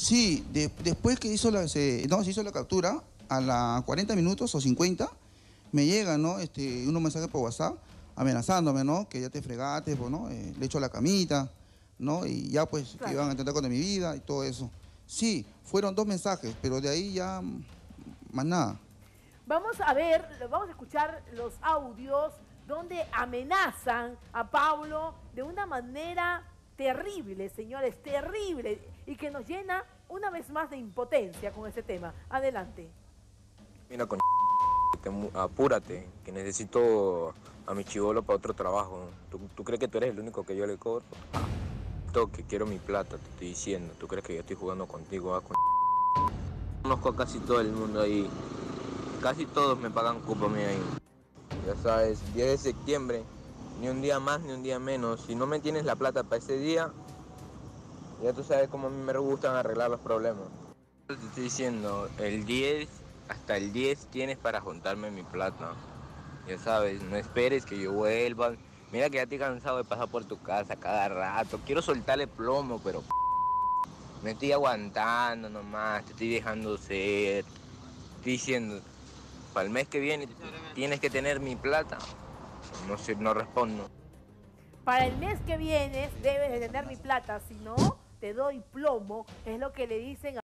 Sí, después que se hizo la captura, a las 40 minutos o 50, me llega, ¿no? Unos mensajes por WhatsApp amenazándome, ¿no? Que ya te fregaste, pues, ¿no? Le echo la camita, ¿no? Y ya, pues, que Claro. iban a intentar con mi vida y todo eso. Sí, fueron 2 mensajes, pero de ahí ya más nada. Vamos a ver, vamos a escuchar los audios donde amenazan a Pablo de una manera terrible, señores, terrible, y que nos llena una vez más de impotencia con este tema. Adelante. Mira, apúrate, que necesito a mi chibolo para otro trabajo. ¿Tú crees que tú eres el único que yo le cobro? Que quiero mi plata, te estoy diciendo. ¿Tú crees que yo estoy jugando contigo? Conozco a casi todo el mundo ahí. Casi todos me pagan cupo mía ahí. Ya sabes, 10 de septiembre, ni un día más ni un día menos. Si no me tienes la plata para ese día, ya tú sabes cómo a mí me gustan arreglar los problemas. Te estoy diciendo, hasta el 10 tienes para juntarme mi plata. Ya sabes, no esperes que yo vuelva. Mira que ya estoy cansado de pasar por tu casa cada rato. Quiero soltarle plomo, pero me estoy aguantando nomás, te estoy dejando ser. Estoy diciendo, para el mes que viene tienes que tener mi plata. No sé, no respondo. Para el mes que viene debes de tener mi plata, si no, te doy plomo, es lo que le dicen a